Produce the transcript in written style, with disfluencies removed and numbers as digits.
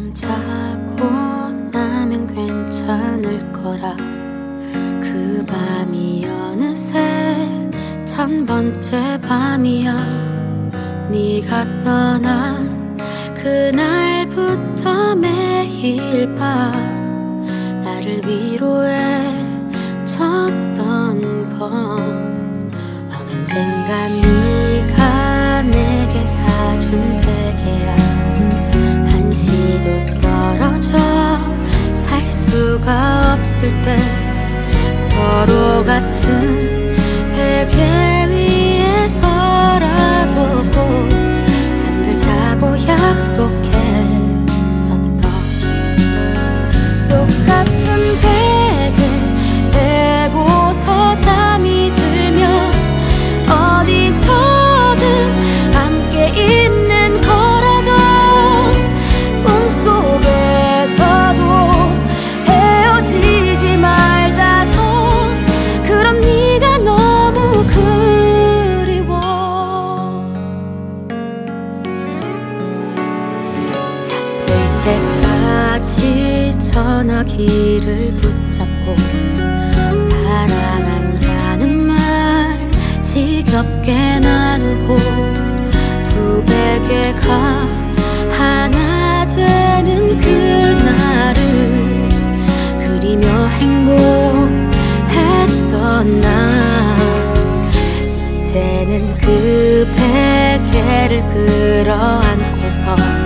자고 나면 괜찮을 거라. 그 밤이 어느새 1000번째 밤이야. 네가 떠난 그날부터 매일 밤 나를 위로해 줬던 건 언젠가 네가 내게 사준 베개야. 한시도 떨어져 살 수가 없을 때 서로 같은 베개 위에서라도 잠들자고 약속했었던 똑같은 베개 대고서 잠이 들면 어디서든 함께 있는 거라던 꿈속에서도 헤어지지 말자던 그런 네가 너무 그리워. 잠들 때까지 전화기를 붙잡고 사랑한다는 말 지겹게 나누고 두 베개가 하나 되는 그날을 그리며 행복했던 나. 이제는 그 베개를 끌어안고서